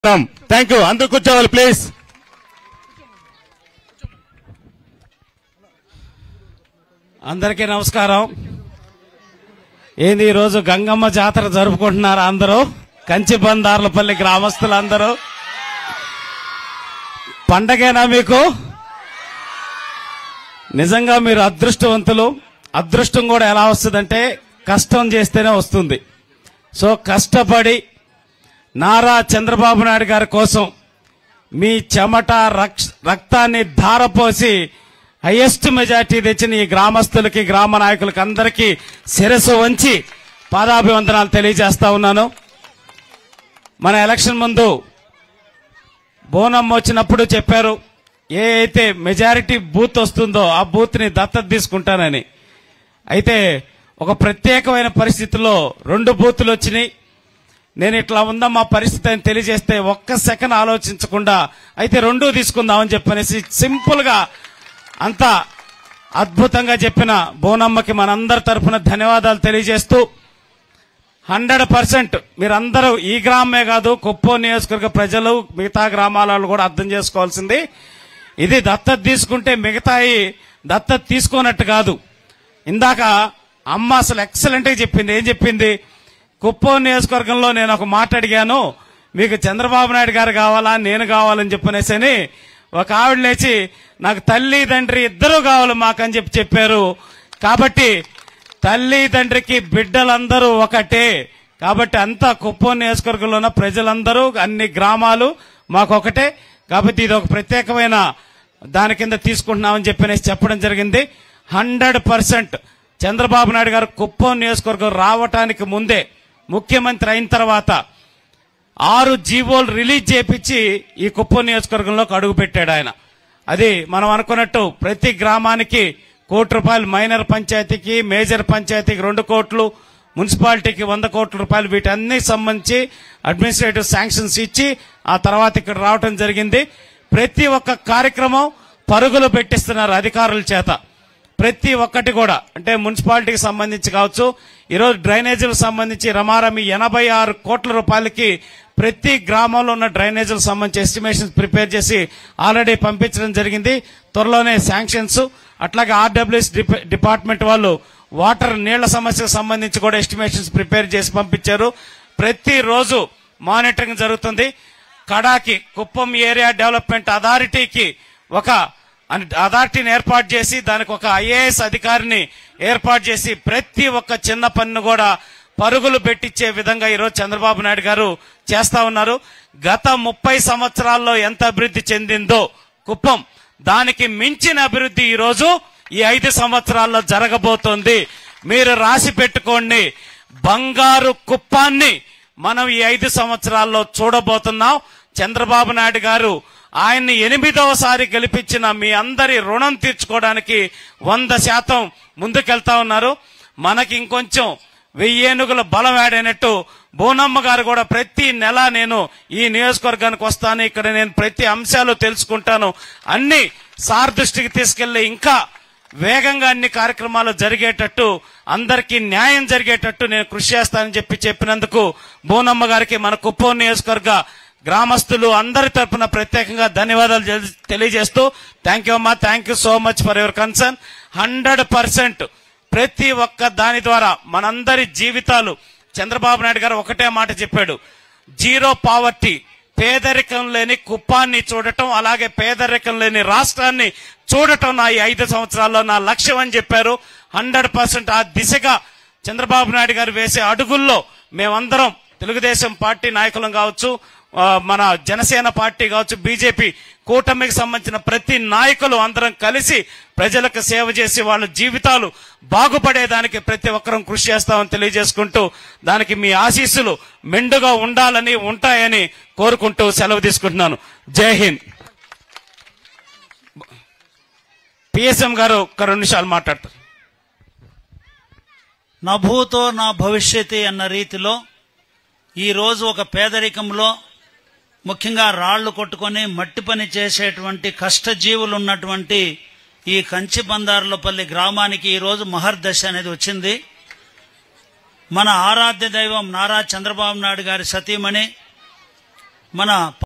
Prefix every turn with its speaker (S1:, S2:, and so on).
S1: Thank you. అందరూ కూర్చోవాలి please.
S2: అందరికీ నమస్కారం. ఏంది ఈరోజు గంగమ్మ జాతర జరుపుకుంటున్నారు అందరూ, కంచిబందార్లపల్లి గ్రామస్తులందరూ. పండగేనా మీకు? నిజంగా మీరు అదృష్టవంతులు. అదృష్టం కూడా ఎలా వస్తుందంటే కష్టం చేస్తేనే వస్తుంది. సో కష్టపడి నారా చంద్రబాబు నాయుడు గారి కోసం మీ చెమట రక్తాన్ని ధారపోసి హైయెస్ట్ మెజార్టీ తెచ్చిన ఈ గ్రామస్తులకి, గ్రామ నాయకులకి అందరికీ శిరస్సు వంచి పాదాభివందనాలు తెలియజేస్తా ఉన్నాను. మన ఎలక్షన్ ముందు బోనమ్మ వచ్చినప్పుడు చెప్పారు, ఏ అయితే మెజారిటీ బూత్ వస్తుందో ఆ బూత్ ని దత్తత తీసుకుంటానని. అయితే ఒక ప్రత్యేకమైన పరిస్థితుల్లో 2 బూతులు వచ్చినాయి. నేను ఇట్లా ఉందమ్మా పరిస్థితి అని తెలియజేస్తే ఒక్క సెకండ్ ఆలోచించకుండా అయితే 2 తీసుకుందామని చెప్పనేసి సింపుల్ గా అంత అద్భుతంగా చెప్పిన బోనమ్మకి మనందరి తరఫున ధన్యవాదాలు తెలియజేస్తూ 100% మీరందరూ ఈ గ్రామమే కాదు, కుప్పం నియోజకవర్గ ప్రజలు, మిగతా గ్రామాల కూడా అర్థం చేసుకోవాల్సింది, ఇది దత్తత తీసుకుంటే మిగతాయి దత్తత తీసుకోనట్టు కాదు. ఇందాక అమ్మ అసలు ఎక్సలెంట్ గా చెప్పింది. ఏం చెప్పింది? కుప్పం నియోజకవర్గంలో నేను ఒక మాట అడిగాను, మీకు చంద్రబాబు నాయుడు గారు కావాలా నేను కావాలని చెప్పనేసని ఒక ఆవిడ లేచి నాకు తల్లి తండ్రి ఇద్దరూ కావాలి మాకని చెప్పారు. కాబట్టి తల్లి తండ్రికి బిడ్డలందరూ ఒకటే. కాబట్టి అంతా కుప్పం నియోజకవర్గంలో ఉన్న ప్రజలందరూ, అన్ని గ్రామాలు మాకొకటే. కాబట్టి ఇది ఒక ప్రత్యేకమైన దాని కింద తీసుకుంటున్నామని చెప్పడం జరిగింది. 100% చంద్రబాబు నాయుడు గారు కుప్పం నియోజకవర్గం రావటానికి ముందే, ముఖ్యమంత్రి అయిన తర్వాత 6 జీవోలు రిలీజ్ చేపించి ఈ కుప్పం నియోజకవర్గంలోకి అడుగు పెట్టాడు ఆయన. అది మనం అనుకున్నట్టు ప్రతి గ్రామానికి ₹1 కోటి, మైనర్ పంచాయతీకి, మేజర్ పంచాయతీకి 2 కోట్లు, మున్సిపాలిటీకి 100 కోట్ల రూపాయలు, వీటన్ని సంబంధించి అడ్మినిస్ట్రేటివ్ శాంక్షన్స్ ఇచ్చి ఆ తర్వాత ఇక్కడ రావటం జరిగింది. ప్రతి ఒక్క కార్యక్రమం పరుగులు పెట్టిస్తున్నారు అధికారుల చేత. ప్రతి ఒక్కటి కూడా, అంటే మున్సిపాలిటీకి సంబంధించి కావచ్చు, ఈరోజు డ్రైనేజీలకు సంబంధించి రమారమి 86 కోట్ల రూపాయలకి ప్రతి గ్రామంలో ఉన్న డ్రైనేజీలకు సంబంధించి ఎస్టిమేషన్స్ ప్రిపేర్ చేసి ఆల్రెడీ పంపించడం జరిగింది. త్వరలోనే శాంక్షన్స్. అట్లాగే ఆర్డబ్ల్యూఎస్ డిపార్ట్మెంట్ వాళ్ళు వాటర్ నీళ్ల సమస్యకు సంబంధించి కూడా ఎస్టిమేషన్స్ ప్రిపేర్ చేసి పంపించారు. ప్రతిరోజు మానిటరింగ్ జరుగుతుంది. కడాకి కుప్పం ఏరియా డెవలప్మెంట్ అథారిటీకి ఒక అథారిటీని ఏర్పాటు చేసి దానికి ఒక ఐఏఎస్ అధికారిని ఏర్పాటు చేసి ప్రతి ఒక్క చిన్న పన్ను కూడా పరుగులు పెట్టించే విధంగా ఈరోజు చంద్రబాబు నాయుడు గారు చేస్తా ఉన్నారు. గత 30 సంవత్సరాల్లో ఎంత అభివృద్ధి చెందిందో కుప్పం, దానికి మించిన అభివృద్ధి ఈరోజు ఈ 5 సంవత్సరాల్లో జరగబోతోంది. మీరు రాసి పెట్టుకోండి, బంగారు కుప్పాన్ని మనం ఈ 5 సంవత్సరాల్లో చూడబోతున్నాం. చంద్రబాబు నాయుడు గారు ఆయన్ని 8వసారి గెలిపించిన మీ అందరి రుణం తీర్చుకోవడానికి 100% ముందుకెళ్తా ఉన్నారు. మనకి ఇంకొంచెం 1000 ఏనుగుల బలం యాడైనట్టు బోనమ్మ గారు కూడా ప్రతి నెల నేను ఈ నియోజకవర్గానికి వస్తాను, ఇక్కడ నేను ప్రతి అంశాలు తెలుసుకుంటాను, అన్ని సార్ దృష్టికి తీసుకెళ్లి ఇంకా వేగంగా అన్ని కార్యక్రమాలు జరిగేటట్టు, అందరికీ న్యాయం జరిగేటట్టు నేను కృషి చేస్తానని చెప్పినందుకు బోనమ్మ గారికి మన కుప్పం నియోజకవర్గ గ్రామస్తులు అందరి తరఫున ప్రత్యేకంగా ధన్యవాదాలు తెలియజేస్తూ థ్యాంక్ యూ అమ్మా, thank you so much for your concern. 100% ప్రతి ఒక్క దాని ద్వారా మనందరి జీవితాలు, చంద్రబాబు నాయుడు గారు ఒకటే మాట చెప్పాడు, జీరో పావర్టీ, పేదరికం లేని కుప్పాన్ని చూడటం, అలాగే పేదరికం లేని రాష్ట్రాన్ని చూడటం నా ఈ 5 సంవత్సరాల్లో నా లక్ష్యం అని చెప్పారు. 100% ఆ దిశగా చంద్రబాబు నాయుడు గారు వేసే అడుగుల్లో మేమందరం తెలుగుదేశం పార్టీ నాయకులం కావచ్చు, మన జనసేన పార్టీ కావచ్చు, బీజేపీ కూటమికి సంబంధించిన ప్రతి నాయకులు అందరం కలిసి ప్రజలకు సేవ చేసి వాళ్ళ జీవితాలు బాగుపడేదానికి ప్రతి ఒక్కరం కృషి చేస్తామని తెలియజేసుకుంటూ దానికి మీ ఆశీస్సులు మెండుగా ఉండాలని, ఉంటాయని కోరుకుంటూ సెలవు తీసుకుంటున్నాను. జై హింద్. పిఎస్ఎం గారు ఒక 2 నిమిషాలు మాట్లాడతారు.
S3: నా భూతో నా భవిష్యత్తు అన్న రీతిలో ఈరోజు ఒక పేదరికంలో, ముఖ్యంగా రాళ్లు కొట్టుకొని మట్టి పని చేసేటువంటి కష్టజీవులు ఉన్నటువంటి ఈ కంచిబందార్లపల్లి గ్రామానికి ఈరోజు మహర్దశ అనేది వచ్చింది. మన ఆరాధ్య దైవం నారా చంద్రబాబు నాయుడు గారి సతీమణి మన